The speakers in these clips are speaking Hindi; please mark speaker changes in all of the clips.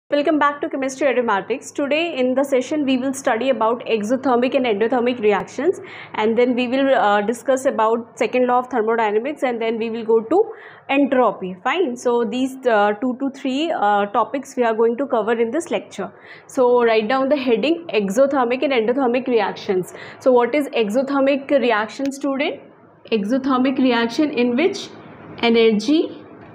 Speaker 1: Welcome back to Chemistry Aromatics. Today in the session we will study about exothermic and endothermic reactions, and then we will discuss about second law of thermodynamics, and then we will go to entropy. Fine. So these 2 to 3 topics we are going to cover in this lecture. So write down the heading exothermic and endothermic reactions. So what is exothermic reaction, student? Exothermic reaction in which energy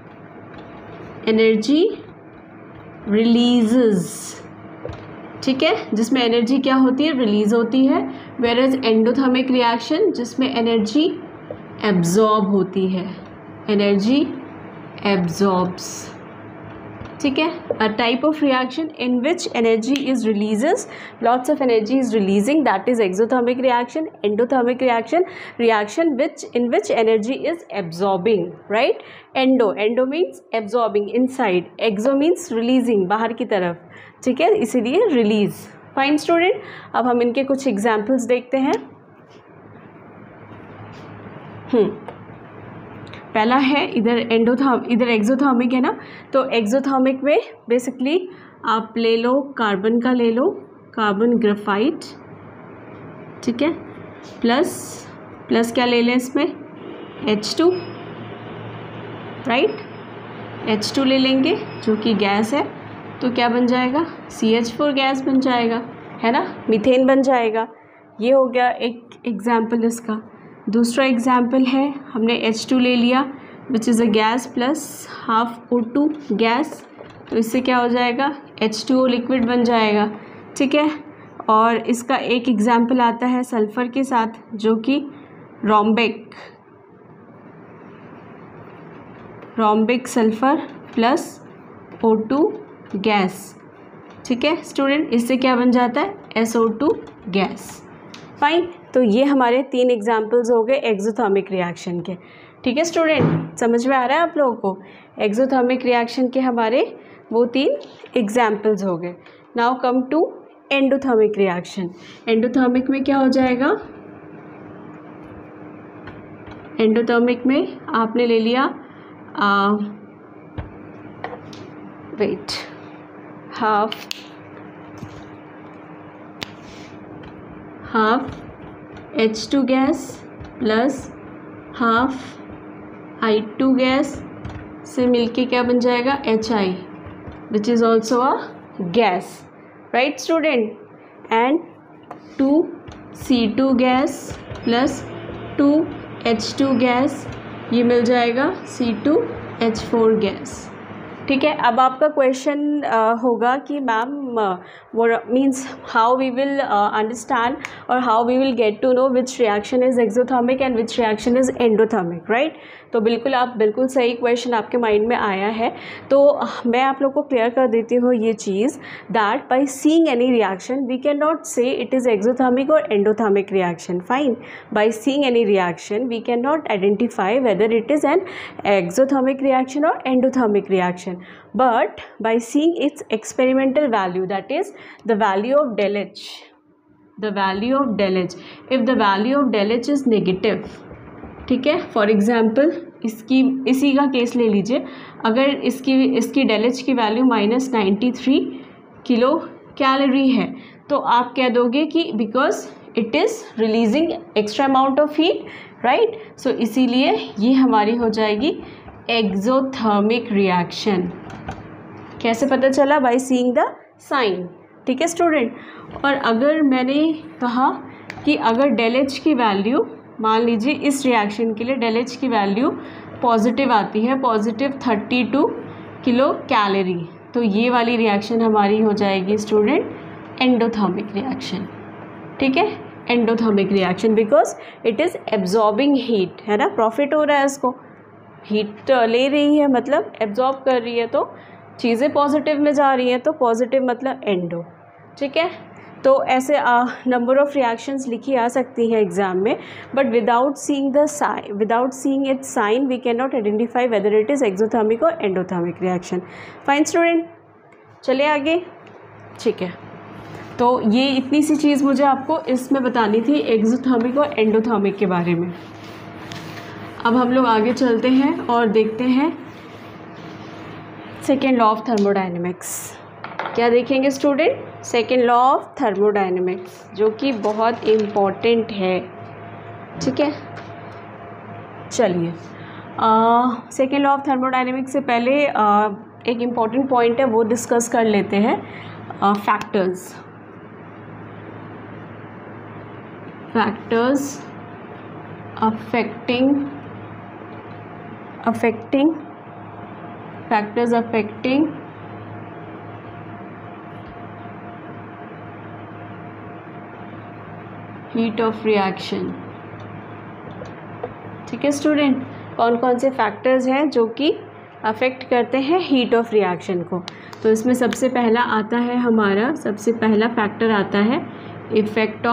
Speaker 1: releases, ठीक है, जिसमें एनर्जी क्या होती है, रिलीज होती है. वेयर एज एंडोथर्मिक रिएक्शन जिसमें एनर्जी एब्जॉर्ब होती है, एनर्जी एब्जॉर्ब्स, ठीक है. A type of reaction in which energy is releases, lots of energy is releasing, that is exothermic reaction. Endothermic reaction which in which energy is absorbing, right. Endo means absorbing inside, exo means releasing बाहर की तरफ, ठीक है, इसीलिए रिलीज. फाइन स्टूडेंट, अब हम इनके कुछ एग्जाम्पल्स देखते हैं. पहला है इधर इधर एक्सोथर्मिक है ना, तो एक्सोथर्मिक में बेसिकली आप ले लो कार्बन का, ले लो कार्बन ग्रेफाइट, ठीक है, प्लस क्या ले लें इसमें, H2, राइट. H2 ले लेंगे जो कि गैस है, तो क्या बन जाएगा, CH4 गैस बन जाएगा, है ना, मीथेन बन जाएगा. ये हो गया एक एग्जाम्पल इसका. दूसरा एग्जाम्पल है, हमने H2 ले लिया which is a gas plus half O2 gas, तो इससे क्या हो जाएगा, H2O लिक्विड बन जाएगा, ठीक है. और इसका एक एग्जाम्पल आता है सल्फ़र के साथ जो कि rhombic sulphur plus O2 gas, ठीक है स्टूडेंट, इससे क्या बन जाता है, SO2 गैस. फाइन. तो ये हमारे 3 एग्जाम्पल्स हो गए एक्सोथर्मिक रिएक्शन के, ठीक है स्टूडेंट, समझ में आ रहा है आप लोगों को. एक्सोथर्मिक रिएक्शन के हमारे वो 3 एग्जाम्पल्स हो गए. Now come to endothermic reaction. Endothermic में क्या हो जाएगा, एंडोथर्मिक में आपने ले लिया half H2 gas plus half I2 gas से मिलके क्या बन जाएगा, HI which is also a gas, right student. And 2C2 gas plus 2H2 gas, ये मिल जाएगा C2H4 गैस, ठीक है. अब आपका क्वेश्चन होगा कि मैम वो means how we will understand और how we will get to know which reaction is exothermic and which reaction is endothermic, right. तो बिल्कुल सही क्वेश्चन आपके माइंड में आया है. तो मैं आप लोग को क्लियर कर देती हूँ ये चीज़, that by seeing any reaction we can not say it is exothermic और endothermic reaction. Fine. By seeing any reaction we can not identify whether it is an exothermic reaction or endothermic reaction, but by seeing its experimental value, that is the value of del H, if the value of del H is negative, ठीक है. फॉर एग्जाम्पल इसी का केस ले लीजिए, अगर इसकी del H की वैल्यू -93 किलो कैलोरी है, तो आप कह दोगे कि because it is releasing extra amount of heat, right. So इसीलिए ये हमारी हो जाएगी एक्सोथर्मिक रिएक्शन. कैसे पता चला, बाय सीइंग द साइन, ठीक है स्टूडेंट. और अगर मैंने कहा कि अगर del H की वैल्यू, मान लीजिए इस रिएक्शन के लिए del H की वैल्यू पॉजिटिव आती है, पॉजिटिव 32 किलो कैलोरी, तो ये वाली रिएक्शन हमारी हो जाएगी स्टूडेंट एंडोथर्मिक रिएक्शन, ठीक है. Endothermic reaction because it is absorbing heat, है ना, प्रॉफिट हो रहा है इसको, हीट ले रही है मतलब एब्जॉर्ब कर रही है, तो चीज़ें पॉजिटिव में जा रही हैं, तो पॉजिटिव मतलब एंडो, ठीक है. तो ऐसे नंबर ऑफ रिएक्शंस लिखी आ सकती हैं एग्जाम में, but without seeing its sign we can not identify whether it is exothermic और एंडोथर्मिक रिएक्शन. फाइन स्टूडेंट, चले आगे, ठीक है. तो ये इतनी सी चीज़ मुझे आपको इसमें बतानी थी एक्सोथर्मिक और एंडोथर्मिक के बारे में. अब हम लोग आगे चलते हैं और देखते हैं सेकेंड लॉ ऑफ थर्मोडायनेमिक्स. क्या देखेंगे student? Second law of thermodynamics, जो कि बहुत इम्पॉर्टेंट है, ठीक है। चलिए, सेकेंड लॉ ऑफ थर्मोडायनेमिक्स से पहले एक इम्पॉर्टेंट पॉइंट है वो डिस्कस कर लेते हैं, factors affecting heat of reaction. ठीक है स्टूडेंट, कौन कौन से फैक्टर्स हैं जो कि अफेक्ट करते हैं हीट ऑफ रिएक्शन को? तो इसमें सबसे पहला आता है हमारा, सबसे पहला फैक्टर आता है इफ़ेक्ट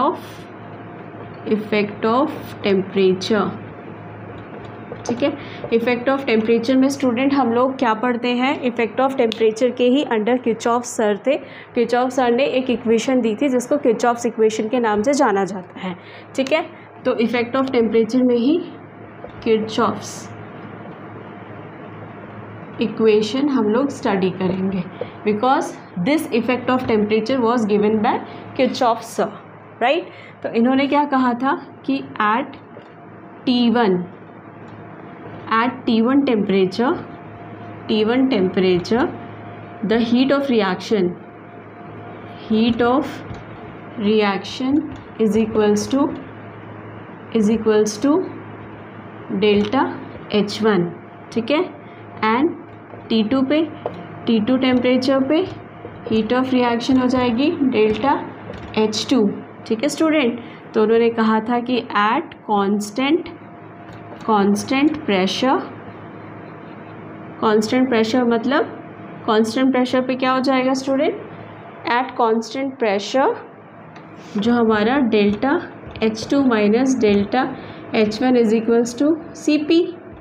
Speaker 1: ऑफ टेम्परेचर। ठीक है, इफ़ेक्ट ऑफ टेम्परेचर में स्टूडेंट हम लोग क्या पढ़ते हैं? इफ़ेक्ट ऑफ टेम्परेचर के ही अंडर किरचॉफ सर थे। किरचॉफ सर ने एक इक्वेशन दी थी जिसको किरचॉफ्स इक्वेशन के नाम से जाना जाता है। ठीक है, तो इफ़ेक्ट ऑफ टेम्परेचर में ही किरचॉफ्स इक्वेशन हम लोग स्टडी करेंगे, because this effect of temperature was given by Kirchhoff sir, right. तो इन्होंने क्या कहा था कि at T1 temperature the heat of reaction is equals to delta H1, ठीक है। एंड T2 टेम्परेचर पे हीट ऑफ रिएक्शन हो जाएगी डेल्टा H2, ठीक है स्टूडेंट। तो उन्होंने कहा था कि एट कांस्टेंट प्रेशर मतलब कांस्टेंट प्रेशर पे क्या हो जाएगा स्टूडेंट? एट कांस्टेंट प्रेशर जो हमारा delta H2 minus delta H1 is equals to CP,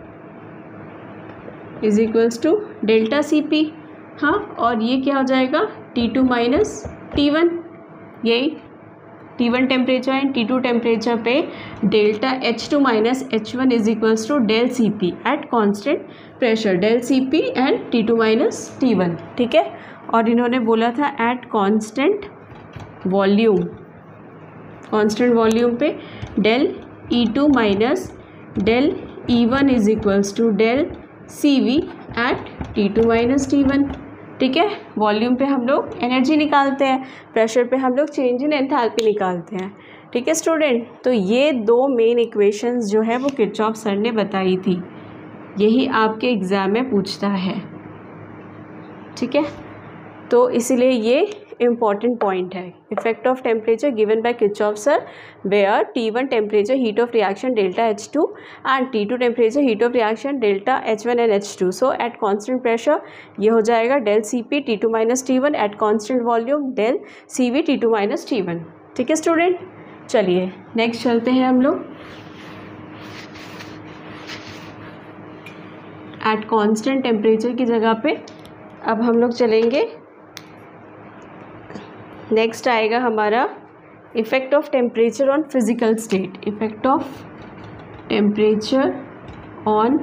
Speaker 1: is equals to delta CP। हाँ, और ये क्या हो जाएगा? T2 माइनस T1, यही T1 temperature and T2 temperature पे delta H2 minus H1 is equals to del CP at constant pressure, del CP and T2 minus T1, ठीक है। और इन्होंने बोला था एट कांस्टेंट वॉल्यूम पे del E2 minus del E1 is equals to del CV at T2 minus T1, ठीक है। वॉल्यूम पे हम लोग एनर्जी निकालते हैं, प्रेशर पे हम लोग चेंज इन एंथैल्पी निकालते हैं, ठीक है स्टूडेंट। तो ये दो मेन इक्वेशंस जो है वो किरचॉफ सर ने बताई थी, यही आपके एग्ज़ाम में पूछता है, ठीक है। तो इसीलिए ये इम्पॉर्टेंट पॉइंट है। Effect of temperature given by Kirchhoff sir where T1 temperature heat of reaction delta H2 and T2 temperature heat of reaction delta H1 and H2। So at constant pressure ये हो जाएगा del CP T2 minus T1 at constant volume del CV T2 minus T1, ठीक है स्टूडेंट। चलिए नेक्स्ट चलते हैं हम लोग। एट कांस्टेंट टेम्परेचर की जगह पे अब हम लोग चलेंगे, नेक्स्ट आएगा हमारा effect of temperature on physical state. Effect of temperature on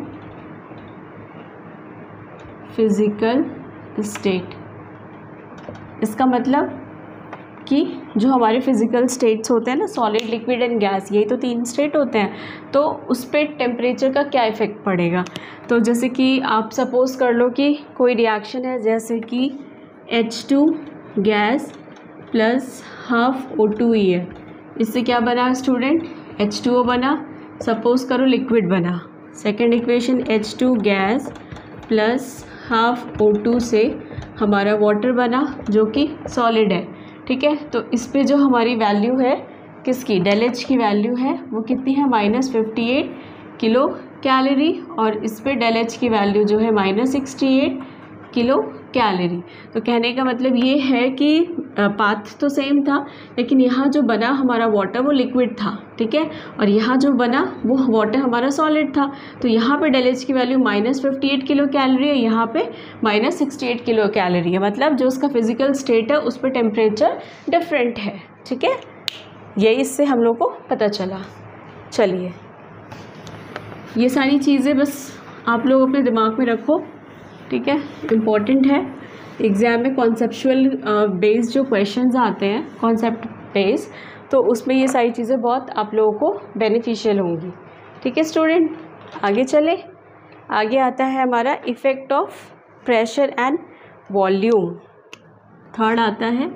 Speaker 1: physical state, इसका मतलब कि जो हमारे फिज़िकल स्टेट्स होते हैं ना, सॉलिड, लिक्विड एंड गैस, यही तो 3 स्टेट होते हैं, तो उस पर टेम्परेचर का क्या इफ़ेक्ट पड़ेगा। तो जैसे कि आप सपोज़ कर लो कि कोई रिएक्शन है, जैसे कि H2 gas plus half O2 है, इससे क्या बना स्टूडेंट? H2O बना, सपोज़ करो लिक्विड बना। Second equation H2 gas plus half O2 से हमारा वाटर बना जो कि सॉलिड है, ठीक है। तो इस पे जो हमारी वैल्यू है किसकी, डेल एच की वैल्यू है वो कितनी है? -58 किलो कैलोरी, और इस पे डेल एच की वैल्यू जो है -68 किलो कैलोरी। तो कहने का मतलब ये है कि पाथ तो सेम था, लेकिन यहाँ जो बना हमारा वाटर वो लिक्विड था, ठीक है, और यहाँ जो बना वो वाटर हमारा सॉलिड था। तो यहाँ पे डेल एच की वैल्यू -58 किलो कैलोरी है, यहाँ पे -68 किलो कैलोरी है, मतलब जो उसका फिजिकल स्टेट है उस पर टेम्परेचर डिफरेंट है, ठीक है। यही इससे हम लोग को पता चला। चलिए ये सारी चीज़ें बस आप लोग अपने दिमाग में रखो, ठीक है, इम्पॉर्टेंट है। एग्ज़ाम में कॉन्सेप्चुअल बेस्ड जो क्वेश्चंस आते हैं, कॉन्सेप्ट बेस्ड, तो उसमें ये सारी चीज़ें बहुत आप लोगों को बेनिफिशियल होंगी। ठीक है स्टूडेंट, आगे चले। आगे आता है हमारा effect of pressure and volume. Third आता है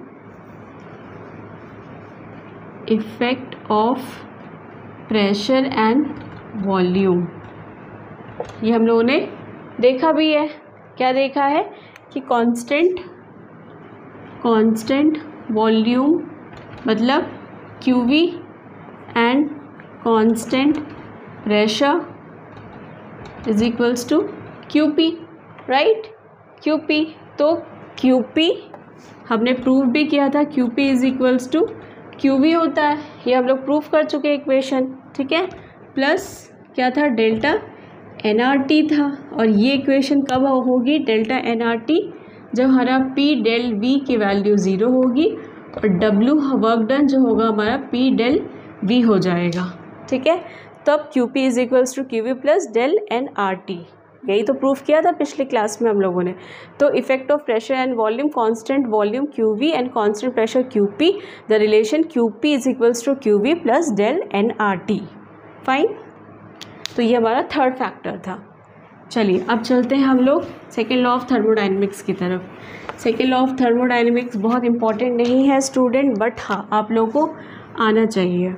Speaker 1: effect of pressure and volume. ये हम लोगों ने देखा भी है। क्या देखा है कि कांस्टेंट वॉल्यूम मतलब QV and constant pressure is equals to QP, right. QP, तो QP हमने प्रूव भी किया था, QP is equals to QV होता है, ये हम लोग प्रूव कर चुके इक्वेशन। ठीक है, प्लस क्या था, डेल्टा NRT था। और ये इक्वेशन कब होगी, डेल्टा NRT जब हमारा P डेल V की वैल्यू 0 होगी और W वर्क डन जो होगा हमारा P डेल V हो जाएगा। ठीक है, तब QP is equals to QV plus del NRT। यही तो प्रूफ किया था पिछली क्लास में हम लोगों ने। तो effect of pressure and volume, constant volume QV and constant pressure QP, the relation QP is equals to QV plus del NRT। Fine, तो ये हमारा थर्ड फैक्टर था। चलिए अब चलते हैं हम लोग सेकेंड लॉ ऑफ थर्मोडाइनमिक्स की तरफ। सेकेंड लॉ ऑफ थर्मोडाइनमिक्स बहुत इंपॉर्टेंट नहीं है स्टूडेंट, बट हाँ आप लोगों को आना चाहिए।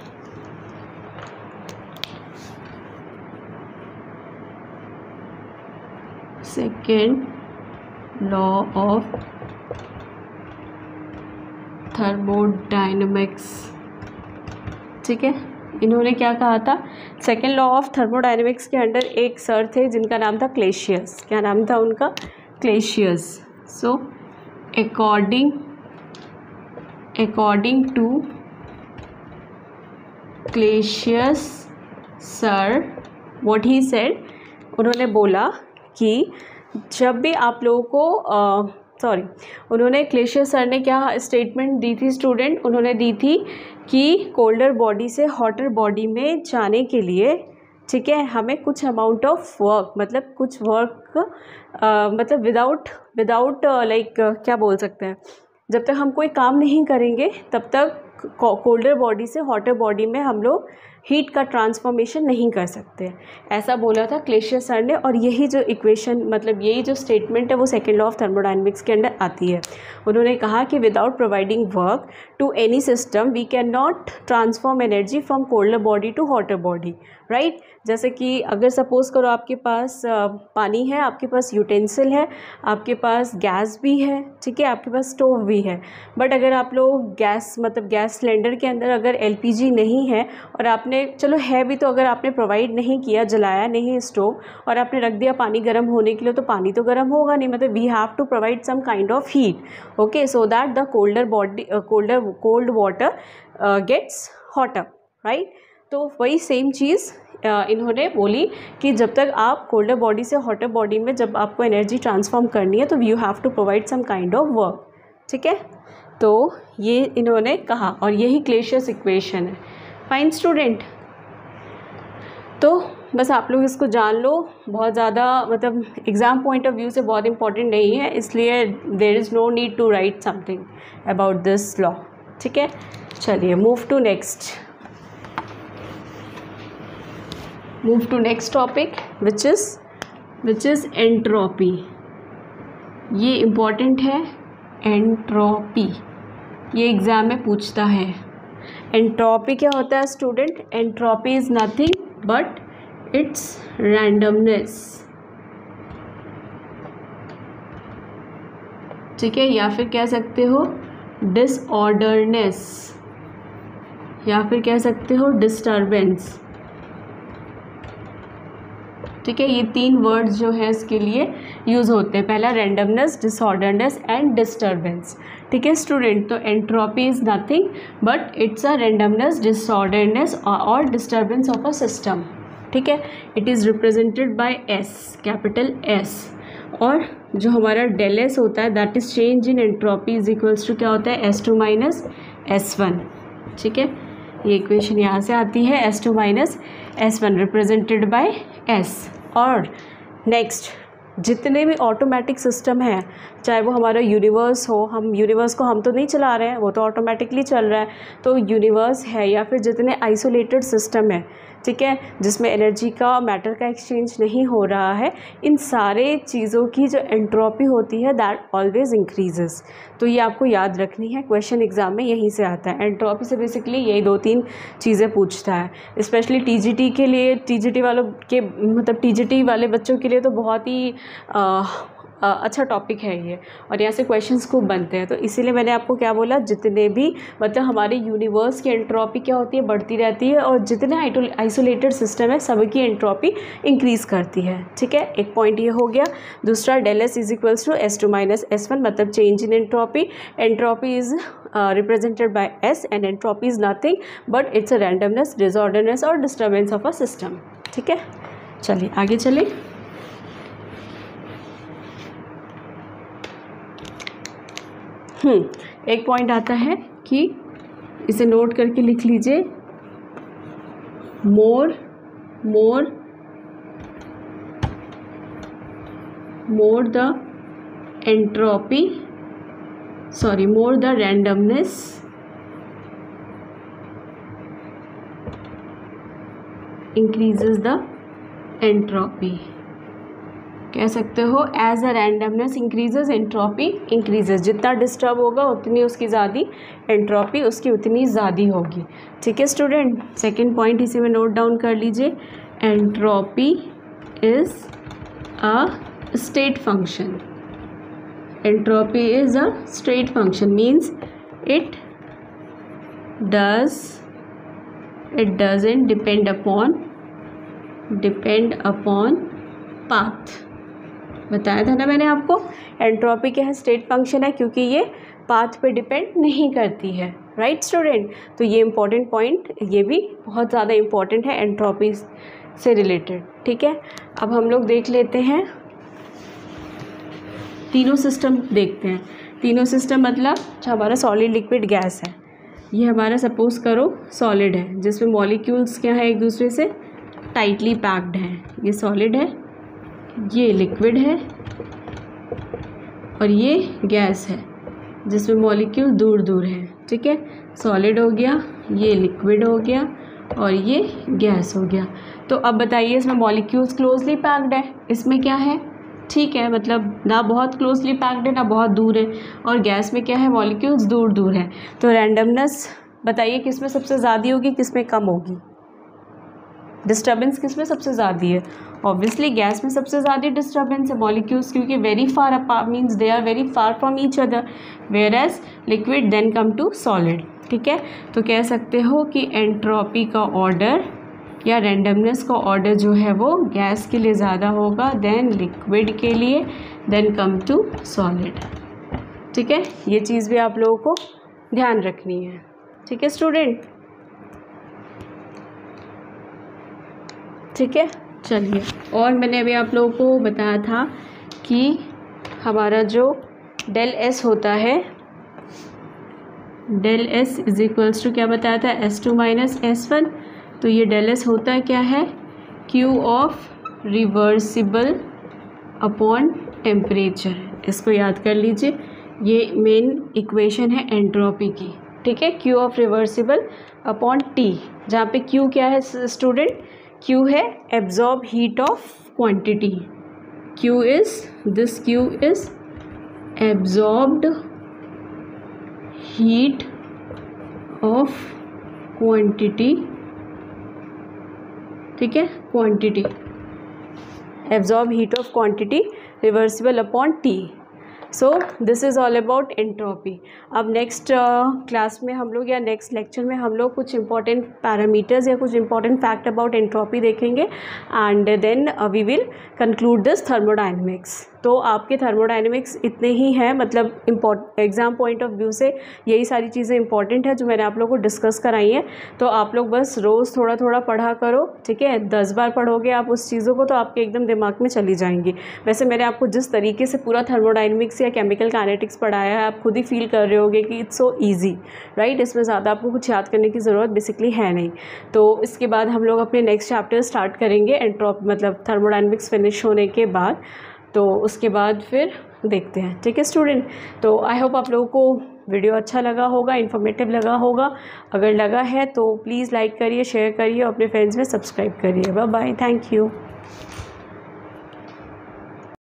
Speaker 1: Second law of thermodynamics. ठीक है, इन्होंने क्या कहा था, सेकेंड लॉ ऑफ थर्मोडाइनमिक्स के अंडर एक सर थे जिनका नाम था क्लेशियस। क्या नाम था उनका, Clausius. So according to Clausius sir, what he said, उन्होंने बोला कि जब भी आप लोगों को उन्होंने क्लेशियस सर ने क्या स्टेटमेंट दी थी स्टूडेंट, उन्होंने दी थी कि कोल्डर बॉडी से हॉटर बॉडी में जाने के लिए, ठीक है, हमें कुछ अमाउंट ऑफ वर्क, मतलब कुछ वर्क मतलब विदाउट लाइक क्या बोल सकते हैं, जब तक हम कोई काम नहीं करेंगे तब तक कोल्डर बॉडी से हॉटर बॉडी में हम लोग हीट का ट्रांसफॉर्मेशन नहीं कर सकते। ऐसा बोला था क्लेशियस सर ने। और यही जो इक्वेशन, मतलब यही जो स्टेटमेंट है वो सेकेंड लॉ ऑफ थर्मोडाइनमिक्स के अंडर आती है। उन्होंने कहा कि without providing work to any system we can not transform energy from colder body to hotter body, right. जैसे कि अगर सपोज करो आपके पास पानी है, आपके पास यूटेंसिल है, आपके पास गैस भी है, ठीक है, आपके पास स्टोव भी है, बट अगर आप लोग गैस सिलेंडर के अंदर अगर LPG नहीं है और आपने, चलो है भी, तो अगर आपने प्रोवाइड नहीं किया, जलाया नहीं स्टोव और आपने रख दिया पानी गर्म होने के लिए, तो पानी तो गर्म होगा नहीं, मतलब we have to provide some kind of heat, okay, so that the cold water gets hotter, right. तो वही सेम चीज़ इन्होंने बोली कि जब तक आप कोल्डर बॉडी से हॉटर बॉडी में जब आपको एनर्जी ट्रांसफॉर्म करनी है तो you have to provide some kind of work, ठीक है। तो ये इन्होंने कहा और यही क्लेशियस इक्वेशन है। फाइन स्टूडेंट, तो बस आप लोग इसको जान लो, बहुत ज़्यादा मतलब एग्ज़ाम पॉइंट ऑफ व्यू से बहुत इंपॉर्टेंट नहीं है, इसलिए there is no need to write something about this law, ठीक है। चलिए move to next topic which is entropy. ये इम्पॉर्टेंट है, एंट्रोपी, ये एग्ज़ाम में पूछता है। एंट्रोपी क्या होता है student? Entropy is nothing but its randomness, ठीक है, या फिर कह सकते हो डिसऑर्डरनेस, या फिर कह सकते हो डिस्टर्बेंस, ठीक है। ये तीन वर्ड्स जो है इसके लिए यूज़ होते हैं। पहला रैंडमनेस, डिसऑर्डरनेस एंड डिस्टर्बेंस, ठीक है स्टूडेंट। तो entropy is nothing but its a randomness, disorderness और डिस्टर्बेंस ऑफ अ सिस्टम, ठीक है। It is represented by S, capital S। और जो हमारा डेल S होता है that is change in entropy is equals to क्या होता है, S2 माइनस S1, ठीक है। ये इक्वेशन यहाँ से आती है, S2 minus S1 represented by S। और नेक्स्ट जितने भी ऑटोमेटिक सिस्टम हैं चाहे वो हमारा यूनिवर्स हो, हम यूनिवर्स को हम तो नहीं चला रहे हैं, वो तो ऑटोमेटिकली चल रहा है। तो यूनिवर्स है या फिर जितने आइसोलेटेड सिस्टम है, ठीक है, जिसमें एनर्जी का मैटर का एक्सचेंज नहीं हो रहा है, इन सारे चीज़ों की जो एंट्रोपी होती है दैट ऑलवेज इंक्रीजेस। तो ये आपको याद रखनी है, क्वेश्चन एग्जाम में यहीं से आता है। एंट्रोपी से बेसिकली यही 2-3 चीज़ें पूछता है, स्पेशली टीजीटी के लिए, टीजीटी वालों के मतलब टीजीटी वाले बच्चों के लिए तो बहुत ही अच्छा टॉपिक है ये, और यहाँ से क्वेश्चंस खूब बनते हैं। तो इसीलिए मैंने आपको क्या बोला, जितने भी मतलब हमारे यूनिवर्स की एंट्रोपी क्या होती है, बढ़ती रहती है, और जितने आइसोलेटेड सिस्टम है सबकी एंट्रोपी इंक्रीज़ करती है, ठीक है। एक पॉइंट ये हो गया। दूसरा, del S is equals to S2 - S1, मतलब change in entropy. Entropy is represented by S and entropy is nothing but its a randomness, disorderness और डिस्टर्बेंस ऑफ अ सिस्टम, ठीक है। चलिए आगे चलें। एक पॉइंट आता है कि इसे नोट करके लिख लीजिए, more the entropy, sorry, more the randomness increases the entropy. कह सकते हो as a randomness increases entropy increases, जितना डिस्टर्ब होगा उतनी उसकी ज़्यादा एंट्रोपी उसकी उतनी ज़्यादा होगी, ठीक है स्टूडेंट। सेकंड पॉइंट इसी में नोट डाउन कर लीजिए, entropy is a state function. Entropy is a state function means it doesn't depend upon path. बताया था ना मैंने आपको, एंट्रोपी क्या है, स्टेट फंक्शन है, क्योंकि ये पाथ पे डिपेंड नहीं करती है, राइट स्टूडेंट। तो ये इंपॉर्टेंट पॉइंट, ये भी बहुत ज़्यादा इंपॉर्टेंट है एंट्रोपी से रिलेटेड, ठीक है। अब हम लोग देख लेते हैं तीनों सिस्टम, देखते हैं तीनों सिस्टम। मतलब जो हमारा सॉलिड, लिक्विड, गैस है, ये हमारा सपोज करो सॉलिड है, जिसमें मॉलिक्यूल्स क्या है, एक दूसरे से टाइटली पैक्ड हैं। ये सॉलिड है, ये लिक्विड है, और ये गैस है जिसमें मॉलिक्यूल दूर दूर है, ठीक है। सॉलिड हो गया, ये लिक्विड हो गया, और ये गैस हो गया। तो अब बताइए, इसमें मॉलिक्यूल्स क्लोजली पैक्ड है, इसमें क्या है, ठीक है, मतलब ना बहुत क्लोजली पैक्ड है ना बहुत दूर है, और गैस में क्या है, मॉलिक्यूल्स दूर दूर है। तो रैंडमनेस बताइए किस में सबसे ज़्यादा होगी, किस में कम होगी, डिस्टर्बेंस किस में सबसे ज़्यादा है, ऑब्वियसली गैस में सबसे ज़्यादा डिस्टर्बेंस है, मॉलिक्यूल्स क्योंकि very far apart means they are very far from each other, whereas liquid then come to solid, ठीक है। तो कह सकते हो कि एंट्रोपी का ऑर्डर या रैंडमनेस का ऑर्डर जो है वो गैस के लिए ज़्यादा होगा देन लिक्विड के लिए, देन कम टू सॉलिड, ठीक है। ये चीज़ भी आप लोगों को ध्यान रखनी है, ठीक है स्टूडेंट, ठीक है। चलिए, और मैंने अभी आप लोगों को बताया था कि हमारा जो डेल एस होता है, del S is equals to क्या बताया था, S2 - S1। तो ये डेल एस होता है क्या है, Q of reversible upon temperature. इसको याद कर लीजिए, ये मेन इक्वेशन है एंट्रोपी की, ठीक है। Q of reversible upon T, जहाँ पे Q क्या है स्टूडेंट, Q है absorb heat of quantity, Q is absorbed heat of quantity, ठीक है, quantity, absorb heat of quantity reversible upon T। So this is all about entropy. अब नेक्स्ट क्लास में हम लोग या नेक्स्ट लेक्चर में हम लोग कुछ इंपॉर्टेंट पैरामीटर्स या कुछ इंपॉर्टेंट फैक्ट अबाउट एंट्रोपी देखेंगे, and then we will conclude this thermodynamics. तो आपके थर्मोडायनेमिक्स इतने ही हैं, मतलब एग्ज़ाम पॉइंट ऑफ व्यू से यही सारी चीज़ें इंपॉर्टेंट है जो मैंने आप लोगों को डिस्कस कराई हैं। तो आप लोग बस रोज़ थोड़ा थोड़ा पढ़ा करो, ठीक है। 10 बार पढ़ोगे आप उस चीज़ों को तो आपके एकदम दिमाग में चली जाएंगी। वैसे मैंने आपको जिस तरीके से पूरा थर्मोडायनेमिक्स या केमिकल काइनेटिक्स पढ़ाया है, आप खुद ही फील कर रहे होगे कि इट्स सो ईजी, राइट। इसमें ज़्यादा आपको कुछ याद करने की ज़रूरत बेसिकली है नहीं। तो इसके बाद हम लोग अपने नेक्स्ट चैप्टर स्टार्ट करेंगे मतलब थर्मोडायनेमिक्स फिनिश होने के बाद। तो उसके बाद फिर देखते हैं। ठीक है स्टूडेंट, तो आई होप आप लोगों को वीडियो अच्छा लगा होगा, इन्फॉर्मेटिव लगा होगा। अगर लगा है तो प्लीज़ लाइक करिए, शेयर करिए और अपने फ्रेंड्स में सब्सक्राइब करिए। Bye bye, thank you.